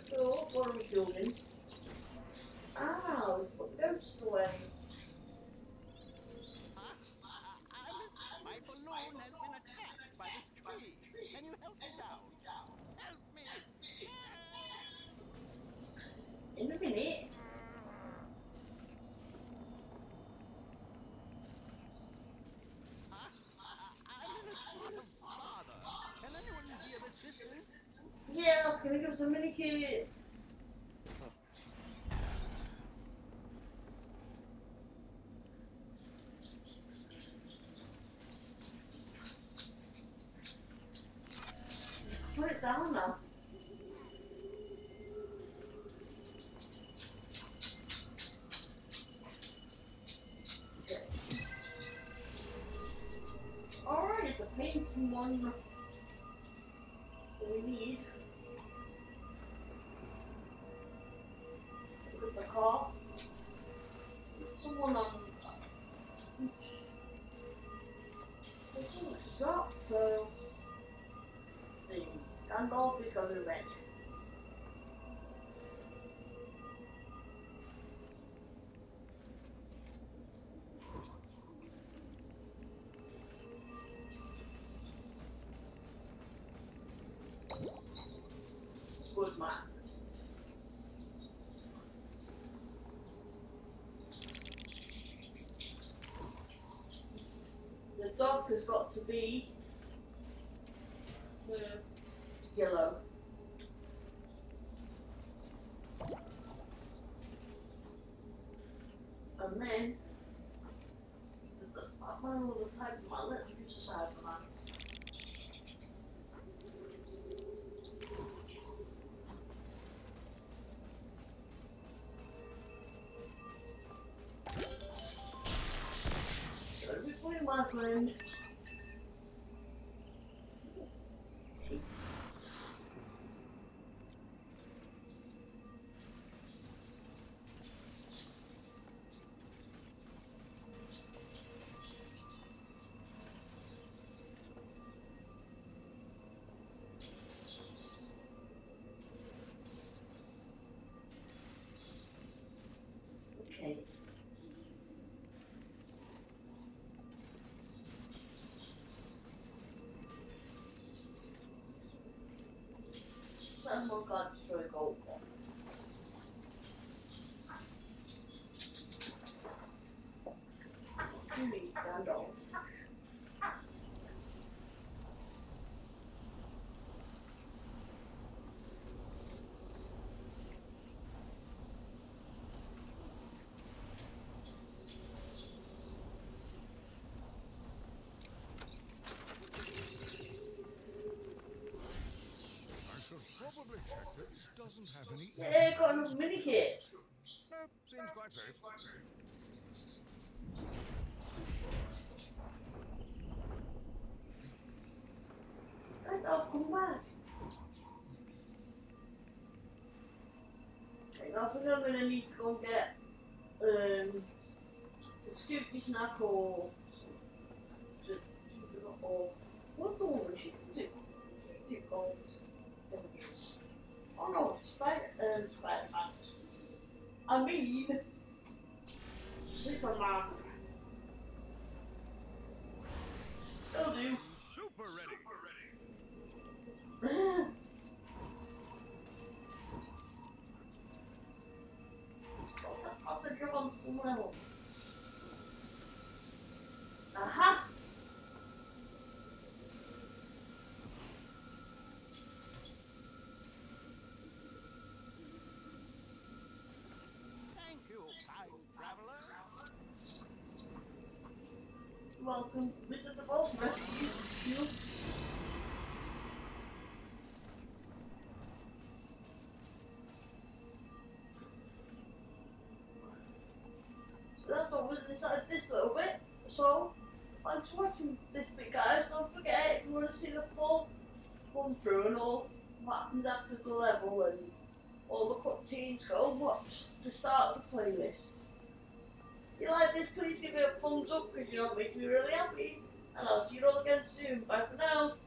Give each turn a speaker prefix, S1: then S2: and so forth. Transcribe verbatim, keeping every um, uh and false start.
S1: So, what are we doing? Ah, we put ghosts away.
S2: My balloon has been attacked by this tree. Can you help me down? Help me!
S1: In a minute.
S2: Huh? I'm in a sort of bother. Can anyone be of assistance?
S1: Yeah, I was gonna give us a mini kit. Put it down now. Okay. Alright, it's a painting one that we need. With the car. Someone on. Let's go. So. Let's see. Gandalf is going to be red. Good man. The dog has got to be uh, yellow. And then, I might roll the Cyberman. Let's use the Cyberman. So, between my friend. Okay. Someone got destroy gold. You need Gandalf.
S3: Probably check that it doesn't have any.
S1: Yeah, got enough mini kit.
S3: No, seems quite safe.
S1: Gandalf, come back. Okay, now I think I'm gonna need to go and get um the Scoopy snack or or what the one is it? Is it called? Oh no, Spider um Spider-Man. I mean Superman. It'll do.
S3: Super ready.
S1: I'll set you on someone else. Aha!
S2: Thank you, kind traveler.
S1: Welcome, Mister the Boss Rescue. You. So that's what was inside this little bit. So, thanks for watching this bit, guys. Don't forget, if you want to see the full run through and all what happens after the level and all the cutscenes, go and watch the start of the playlist. If you like this, please give it a thumbs up because you know it makes me really happy. And I'll see you all again soon. Bye for now.